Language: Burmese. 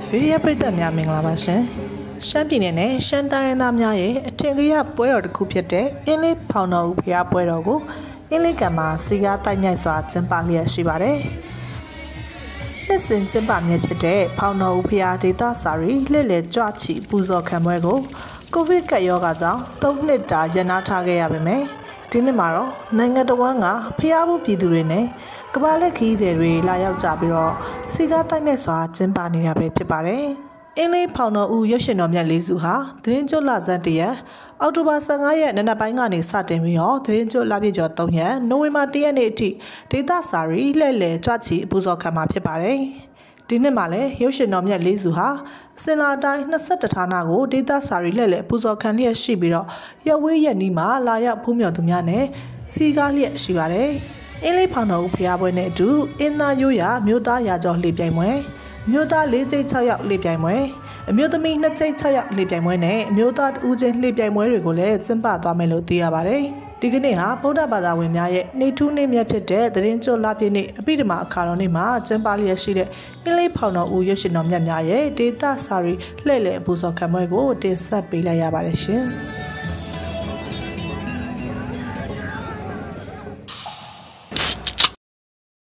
ဗီဒီယိုပရိသတ်များမင်္ဂလာပါရှင်ရှမ်းပြည်နယ်နဲ့ရှမ်းတိုင်းရင်းသားများရဲ့အထင်ကရပွဲတော်တစ်ခုဖြစ်တဲ့အင်းလေးဖောင်တော်ဦးဘုရားပွဲတော်ကိုအင်းလေးကံမှာစီကားတိုက်မြိုက်စွာကျင်းပလျက်ရှိပါတယ်နှစ်စဉ်ကျင်းပမြဲဖြစ်တဲ့ဖောင်တော်ဦးဘုရားဒေသစာရီလှည့်လည်ကြွချီပူဇော်ခံပွဲကိုကိုဗစ်ကပ်ရောဂါကြောင့်3နှစ်တာရပ်နားထားခဲ့ရပါမယ်ဒီနှစ်မှာတော့နိုင်ငံတော်ဝန်ကဖျားဖို့ပြည်သူတွေနဲ့ကမ္ဘာလက်ခီးတွေလာရောက်ကြပြီးတော့စီကားတိုက်မဲ့စွာကျင်းပနေတာပဲဖြစ်ပါတယ်။အင်းလေးဖောင်တော်ဦးရုပ်ရှင်တော်မြတ်၄စုဟာသတင်းကျွတ်လဆန်းတရက်အောက်တိုဘာ15ရက်နံနက်ပိုင်းကနေစတင်ပြီးတော့သတင်းကျွတ်လပြည့်ကျော်3ရက်နိုဝင်ဘာ1ရက်နေ့အထိဒေသစာရီလှည့်လည်ကြွချီပူဇော်ခံမှာဖြစ်ပါတယ်။ဒီနှစ်မှာလည်းရုပ်ရှင်တော်မြတ်၄စုဟာအစင်လာတိုင်း21ဌာနကိုဒေသစာရီလှည့်လည်ပူဇော်ခံလျက်ရှိပြီးတော့ရက်ဝေးရက်နီးမှာလာရောက်ဖူးမြော်သူများနဲ့စီကားလျက်ရှိပါတယ်။အင်းလေးဖောင်တော်ဦးဘုရားပွဲနဲ့အတူအင်းသားရိုးရာမြို့သားရာကျော်လှေပြိုင်ပွဲမြို့သား4ကျိတ်6ရောက်လှေပြိုင်ပွဲအမျိုးသမီး2ကျိတ်6ရောက်လှေပြိုင်ပွဲနဲ့အမျိုးသား2ကျိတ်လှေပြိုင်ပွဲတွေကိုလည်းကျင်းပသွားမယ်လို့သိရပါတယ်။ဒီကနေ့ဟာဗုဒ္ဓဘာသာဝင်များရဲ့နေထူးနေ့မြတ်ဖြစ်တဲ့သတင်းကျွတ်လပြည့်နေ့အပိဓမ္မာအခါတော်နေ့မှာကျင်းပလျက်ရှိတဲ့အင်းလေးဖောင်တော်ဦးရုပ်ရှင်တော်မြတ်များရဲ့ဒေသစာရီလှည့်လည်ပူဇော်ခံပွဲကိုတင်ဆက်ပေးလိုက်ရပါတယ်ရှင်။